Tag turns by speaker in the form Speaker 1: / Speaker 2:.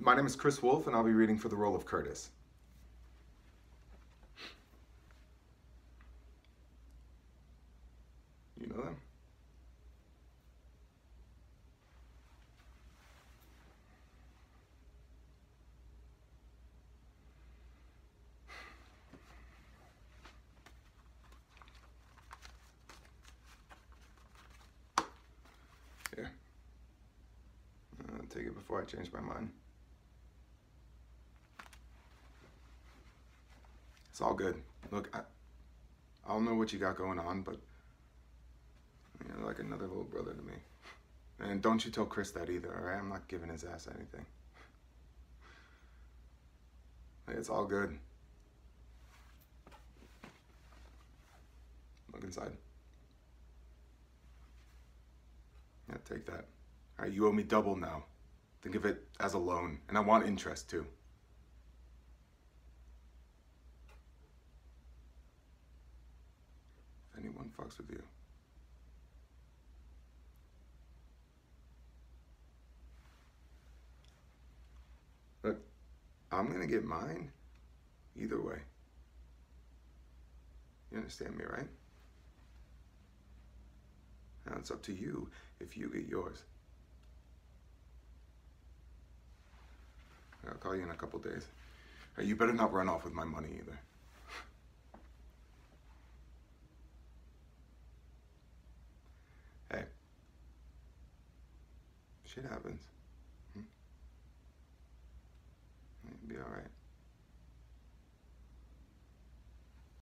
Speaker 1: My name is Chris Wolf, and I'll be reading for the role of Curtis. You know them? Here. I'll take it before I change my mind. It's all good. Look, I don't know what you got going on, but you're like another little brother to me. And don't you tell Chris that either, all right? I'm not giving his ass anything. It's all good. Look inside. Yeah, take that. All right, you owe me double now. Think of it as a loan, and I want interest too. If anyone fucks with you, look, I'm gonna get mine either way. You understand me, right? Now it's up to you if you get yours. I'll call you in a couple days. Hey, you better not run off with my money either. Hey, shit happens. You'll be all right.